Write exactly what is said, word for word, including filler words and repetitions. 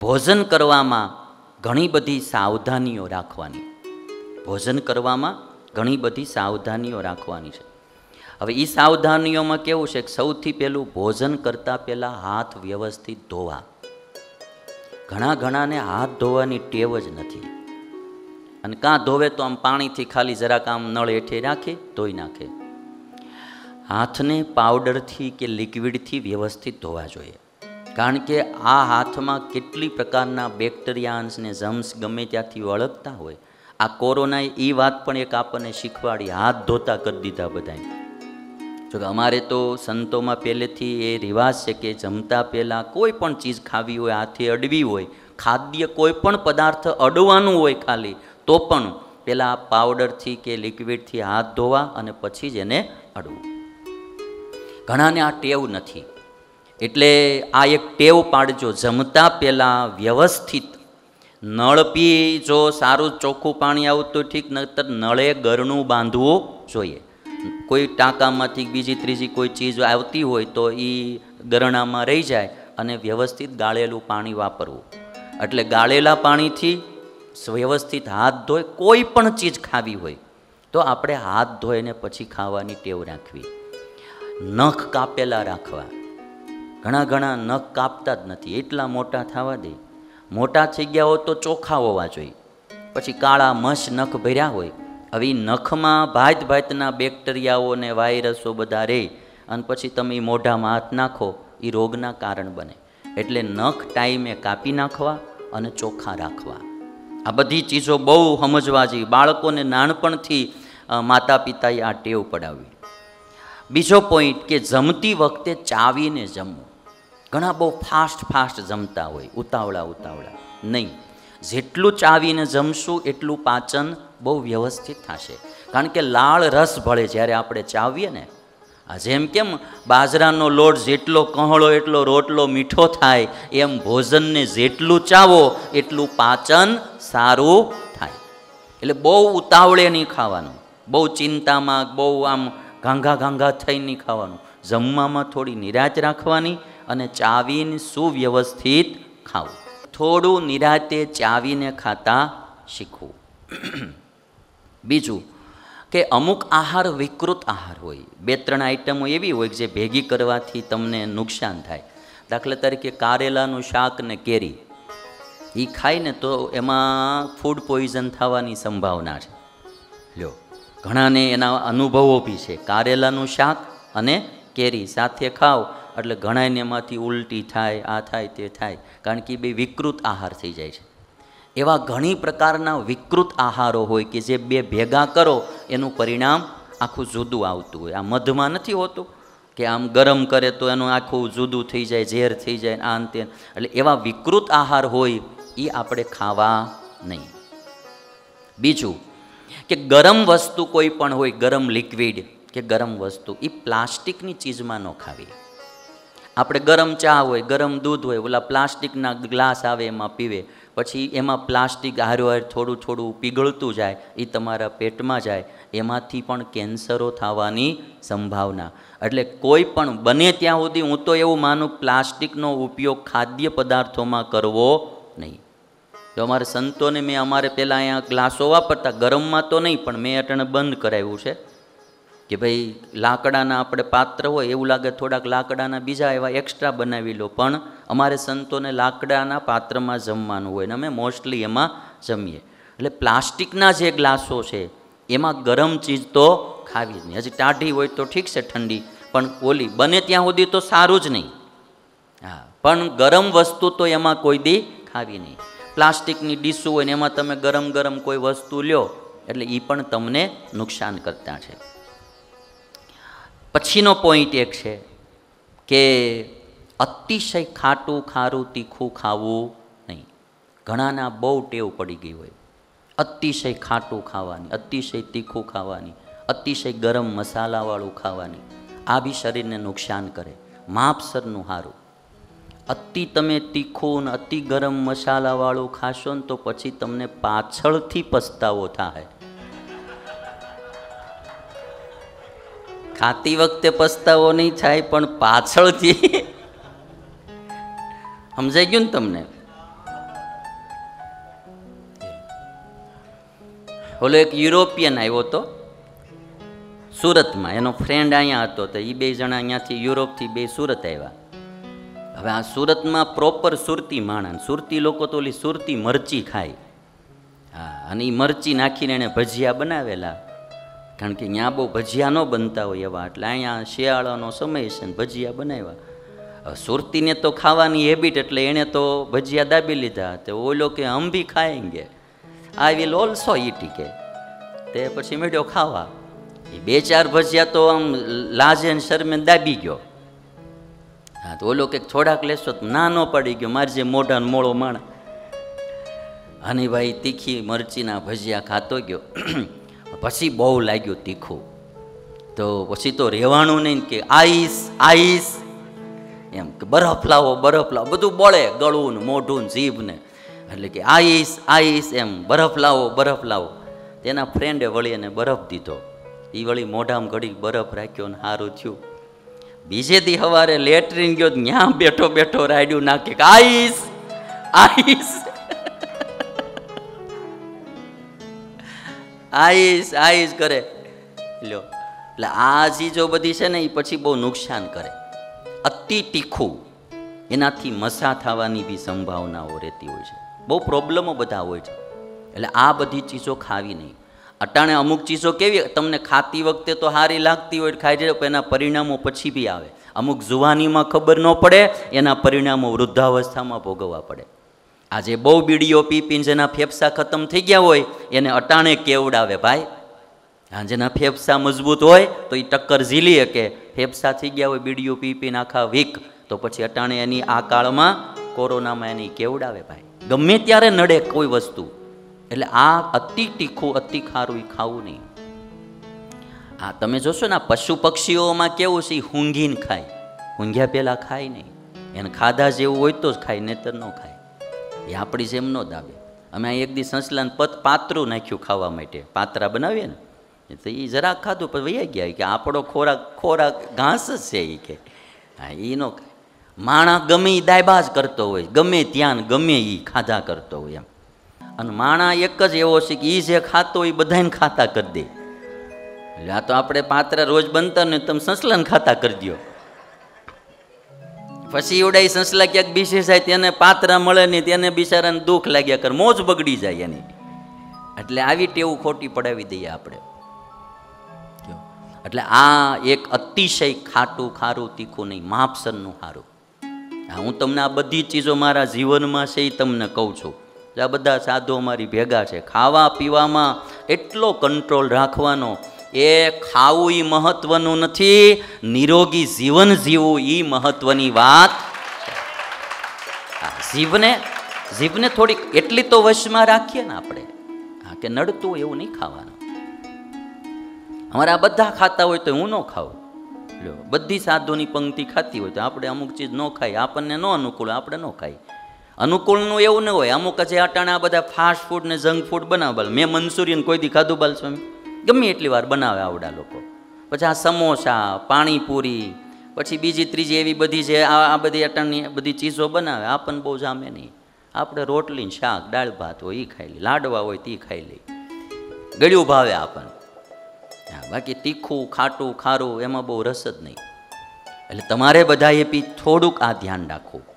ભોજન કરવામાં ઘણી બધી સાવધાનીઓ રાખવાની. ભોજન કરવામાં ઘણી બધી સાવધાનીઓ રાખવાની છે. હવે એ સાવધાનીઓમાં કેવું છે કે સૌથી પહેલું ભોજન કરતાં પહેલાં હાથ વ્યવસ્થિત ધોવા. ઘણા ઘણાને હાથ ધોવાની ટેવ જ નથી, અને કાં ધોવે તો આમ પાણીથી ખાલી જરાક આમ નળ હેઠે રાખે ધોઈ નાખે. હાથને પાવડરથી કે લિક્વિડથી વ્યવસ્થિત ધોવા જોઈએ, કારણ કે આ હાથમાં કેટલી પ્રકારના બેક્ટેરિયાન્સ ને જમ્સ ગમે ત્યાંથી વળગતા હોય. આ કોરોનાએ એ વાત પણ એક આપણને શીખવાડી, હાથ ધોતા કરી દીધા બધાએ. જો કે અમારે તો સંતોમાં પહેલેથી એ રિવાજ છે કે જમતા પહેલાં કોઈ પણ ચીજ ખાવી હોય, હાથે અડવી હોય, ખાદ્ય કોઈ પણ પદાર્થ અડવાનું હોય ખાલી, તો પણ પહેલાં પાવડરથી કે લિક્વિડથી હાથ ધોવા અને પછી જ એને અડવું. ઘણાને આ ટેવ નથી, એટલે આ એક ટેવ પાડજો. જમતા પહેલાં વ્યવસ્થિત નળ પી, જો સારું ચોખ્ખું પાણી આવતું ઠીક, નહીતર નળે ગરણું બાંધવું જોઈએ. કોઈ ટાંકામાંથી બીજી ત્રીજી કોઈ ચીજ આવતી હોય તો એ ગરણામાં રહી જાય, અને વ્યવસ્થિત ગાળેલું પાણી વાપરવું. એટલે ગાળેલા પાણીથી વ્યવસ્થિત હાથ ધોઈ કોઈ પણ ચીજ ખાવી હોય તો આપણે હાથ ધોઈને પછી ખાવાની ટેવ રાખવી. નખ કાપેલા રાખવા. ઘણા ઘણા નખ કાપતા જ નથી, એટલા મોટા થવા દે. મોટા થઈ ગયા હોય તો ચોખ્ખા હોવા જોઈએ. પછી કાળા મસ નખ ભર્યા હોય, હવે એ નખમાં ભાત ભાતના બેક્ટેરિયાઓ ને વાયરસો બધા રહે, અને પછી તમે મોઢામાં હાથ નાખો, એ રોગના કારણ બને. એટલે નખ ટાઈમે કાપી નાખવા અને ચોખ્ખા રાખવા. આ બધી ચીજો બહુ સમજવા જોઈએ. બાળકોને નાનપણથી માતા પિતાએ આ ટેવ પડાવવી. બીજો પોઈન્ટ કે જમતી વખતે ચાવીને જમવું. ઘણા બહુ ફાસ્ટ ફાસ્ટ જમતા હોય, ઉતાવળા ઉતાવળા નહીં. જેટલું ચાવીને જમશું એટલું પાચન બહુ વ્યવસ્થિત થશે, કારણ કે લાળ રસ ભળે જ્યારે આપણે ચાવીએ ને. આ જેમ કેમ બાજરાનો લોટ જેટલો કહળો એટલો રોટલો મીઠો થાય, એમ ભોજનને જેટલું ચાવો એટલું પાચન સારું થાય. એટલે બહુ ઉતાવળે નહીં ખાવાનું, બહુ ચિંતામાં, બહુ આમ ઘાંઘા ઘાંઘા થઈ નહીં ખાવાનું. જમવામાં થોડી નિરાંત રાખવાની અને ચાવીને સુવ્યવસ્થિત ખાવું. થોડું નિરાંતે ચાવીને ખાતા શીખવું. બીજું કે અમુક આહાર વિકૃત આહાર હોય. બે ત્રણ આઈટમો એવી હોય કે જે ભેગી કરવાથી તમને નુકસાન થાય. દાખલા તરીકે કારેલાનું શાક ને કેરી, એ ખાઈને તો એમાં ફૂડ પોઈઝન થવાની સંભાવના છે. લ્યો, ઘણાને એના અનુભવો બી છે. કારેલાનું શાક અને કેરી સાથે ખાવ એટલે ઘણાને એમાંથી ઉલટી થાય, આ થાય તે થાય, કારણ કે બે વિકૃત આહાર થઈ જાય છે. એવા ઘણી પ્રકારના વિકૃત આહારો હોય કે જે બે ભેગા કરો એનું પરિણામ આખું જુદું આવતું હોય. આ મધમાં નથી હોતું કે આમ ગરમ કરે તો એનું આખું જુદું થઈ જાય, ઝેર થઈ જાય, આ અંતે. એટલે એવા વિકૃત આહાર હોય એ આપણે ખાવા નહીં. બીજું કે ગરમ વસ્તુ કોઈ પણ હોય, ગરમ લિક્વિડ કે ગરમ વસ્તુ, એ પ્લાસ્ટિકની ચીજમાં ન ખાવી. આપણે ગરમ ચા હોય, ગરમ દૂધ હોય, ઓલા પ્લાસ્ટિકના ગ્લાસ આવે એમાં પીવે, પછી એમાં પ્લાસ્ટિક હારો હાર થોડું થોડું પીગળતું જાય, એ તમારા પેટમાં જાય, એમાંથી પણ કેન્સરો થવાની સંભાવના. એટલે કોઈ પણ બને ત્યાં સુધી હું તો એવું માનું, પ્લાસ્ટિકનો ઉપયોગ ખાદ્ય પદાર્થોમાં કરવો નહીં. જો અમારે સંતોને મેં અમારે પહેલાં અહીંયા ગ્લાસો વાપરતા, ગરમમાં તો નહીં, પણ મેં અટાણે બંધ કરાવ્યું છે કે ભાઈ લાકડાના આપણે પાત્ર હોય, એવું લાગે થોડાક લાકડાના બીજા એવા એક્સ્ટ્રા બનાવી લો, પણ અમારે સંતોને લાકડાના પાત્રમાં જમવાનું હોય ને અમે મોસ્ટલી એમાં જમીએ. એટલે પ્લાસ્ટિકના જે ગ્લાસો છે એમાં ગરમ ચીજ તો ખાવી જ નહીં. હજી ટાઢી હોય તો ઠીક છે, ઠંડી, પણ ઓલી બને ત્યાં સુધી તો સારું જ નહીં. હા, પણ ગરમ વસ્તુ તો એમાં કોઈ દી ખાવી નહીં. પ્લાસ્ટિકની ડીશું હોય ને એમાં તમે ગરમ ગરમ કોઈ વસ્તુ લ્યો એટલે એ પણ તમને નુકસાન કરતા છે. પછીનો પોઈન્ટ એક છે કે અતિશય ખાટું, ખારું, તીખું ખાવું નહીં. ઘણાના બહુ ટેવ પડી ગઈ હોય અતિશય ખાટું ખાવાની, અતિશય તીખું ખાવાની, અતિશય ગરમ મસાલાવાળું ખાવાની. આ બી શરીરને નુકસાન કરે. માપસરનું સારું. અતિ તમે તીખું ને અતિ ગરમ મસાલાવાળું ખાશો ને તો પછી તમને પાછળથી પસ્તાવો થાય. ખાતી વખતે પસ્તાવો નહીં થાય, પણ પાછળથી સમજાઈ ગયું ને તમને? ઓલો એક યુરોપિયન આવ્યો હતો સુરતમાં, એનો ફ્રેન્ડ અહીંયા હતો, તો એ બે જણા અહીંયાથી યુરોપથી બે સુરત આવ્યા. હવે આ સુરતમાં પ્રોપર સુરતી માણસ, સુરતી લોકો તો ઓલી સુરતી મરચી ખાય. હા, અને એ મરચી નાખીને એને ભજીયા બનાવેલા, કારણ કે ત્યાં બહુ ભજીયા ન બનતા હોય એવા, એટલે અહીંયા શિયાળાનો સમય છે ને ભજીયા બનાવ્યા. સુરતીને તો ખાવાની હેબિટ, એટલે એણે તો ભજીયા દાબી લીધા. તો ઓલો કે હમ ભી ખાએંગે, આઈ વિલ ઓલ્સો ઈટ કે. તે પછી મેળ્યો ખાવા. એ બે ચાર ભજીયા તો આમ લાજે ને શરમે દાબી ગયો. હા, તો ઓલો કે થોડાક લેશો તો ના ન પડી ગયો, મારજે મોઢા ને મોળો માણ. અને ભાઈ તીખી મરચીના ભજીયા ખાતો ગયો. પછી બહુ લાગ્યું તીખું, તો પછી તો રહેવાનું નહીં કે આઈસ આઈસ એમ, કે બરફ લાવો બરફ લાવો, બધું બોળે, ગળું ને મોઢું ને જીભ ને, એટલે કે આઈસ આઈસ એમ, બરફ લાવો બરફ લાવો. તેના ફ્રેન્ડે વળી એને બરફ દીધો. એ વળી મોઢામાં ઘડી બરફ રાખ્યો ને સારું થયું. બીજે દી સવારે લેટરીન ગયો, ત્યાં બેઠો બેઠો રાડ્યું નાખે કે આઈસ આઈસ આઈસ આઈસ કરે લ્યો. એટલે આ ચીજો બધી છે ને એ પછી બહુ નુકસાન કરે. અતિ તીખું, એનાથી મસા થવાની બી સંભાવનાઓ રહેતી હોય છે, બહુ પ્રોબ્લેમો બધા હોય છે. એટલે આ બધી ચીજો ખાવી નહીં. અટાણે અમુક ચીજો કેવી તમને ખાતી વખતે તો સારી લાગતી હોય, ખાઈ જાય, પણ એના પરિણામો પછી બી આવે. અમુક જુવાનીમાં ખબર ન પડે, એના પરિણામો વૃદ્ધાવસ્થામાં ભોગવવા પડે. આજે બહુ બીડીઓ પી પીને જેના ફેફસા ખતમ થઈ ગયા હોય એને અટાણે કેવડાવે ભાઈ. હા, જેના ફેફસા મજબૂત હોય તો એ ટક્કર ઝીલી શકે. ફેફસા થઈ ગયા હોય બીડીઓ પી પીને આખા વીક, તો પછી અટાણે એની આ કાળમાં કોરોનામાં એની કેવડાવે ભાઈ. ગમે ત્યારે નડે કોઈ વસ્તુ. એટલે આ અતિ તીખું અતિ ખારું એ ખાવું નહીં. હા, તમે જોશો ને પશુ પક્ષીઓમાં કેવું છે, ઊંઘીને ખાય, ઊંઘ્યા પહેલાં ખાય નહીં. એને ખાધા જેવું હોય તો જ ખાય, નહીતર ન ખાય. એ આપણી જેમ ન દાબે. અમે એક દિવસ સંસલાને પત પાતરું નાખ્યું ખાવા માટે, પાતરા બનાવીએ ને, તો એ જરાક ખાધું પછી વૈયા ગયા કે આપણો ખોરાક ખોરાક ઘાસ જ છે એ કે. હા, એ ન ખાય. માણસ ગમે એ દાયબા જ કરતો હોય, ગમે ત્યાં ગમે એ ખાધા કરતો હોય એમ. અને માણસ એક જ એવો છે કે એ જે ખાતો હોય એ બધાને ખાતા કરી દે. એટલે આ તો આપણે પાત્રા રોજ બનતા ને તમે સંસલાને ખાતા કરી દો. પછી એવડાય સંસલા ક્યાંક બીસી જાય, તેને પાત્રા મળે નહીં, તેને બિચારાને દુઃખ લાગ્યા કરે, મોજ બગડી જાય એની. એટલે આવી ટેવું ખોટી પડાવી દઈએ આપણે. એટલે આ એક અતિશય ખાટું ખારું તીખું નહીં, માપસરનું સારું. હા, હું તમને આ બધી ચીજો મારા જીવનમાં છે એ તમને કહું છું. આ બધા સાધુ અમારી ભેગા છે. ખાવા પીવામાં એટલો કંટ્રોલ રાખવાનો. એ ખાવું એ મહત્વનું નથી, નિરોગી જીવન જીવવું એ મહત્વની વાત. જીવને જીભને થોડીક એટલી તો વશમાં રાખીએ ને આપણે. હા, કે નડતું હોય એવું નહીં ખાવાનું. અમારા બધા ખાતા હોય તો હું ન ખાઉં. લો, બધી સાધુની પંક્તિ ખાતી હોય તો આપણે અમુક ચીજ ન ખાઈ, આપણને ન અનુકૂળ આપણે ન ખાઈ. અનુકૂળનું એવું ન હોય. અમુક જે અટાણે આ બધા ફાસ્ટ ફૂડ ને જંક ફૂડ બનાવે. મેં મંચુરિયન કોઈ દી ખાધું બાલ સ્વામી? ગમે એટલી વાર બનાવે આવડા લોકો. પછી આ સમોસા, પાણીપુરી, પછી બીજી ત્રીજી એવી બધી જે આ બધી અટાણની બધી ચીજો બનાવે, આપણને બહુ જામે નહીં. આપણે રોટલી શાક દાળ ભાત હોય એ ખાઈ લઈએ, લાડવા હોય તે ખાઈ લઈએ, ગળ્યું ભાવે આપણને. હા, બાકી તીખું ખાટું ખારું એમાં બહુ રસ જ નહીં. એટલે તમારે બધાએ બી થોડુંક આ ધ્યાન રાખવું.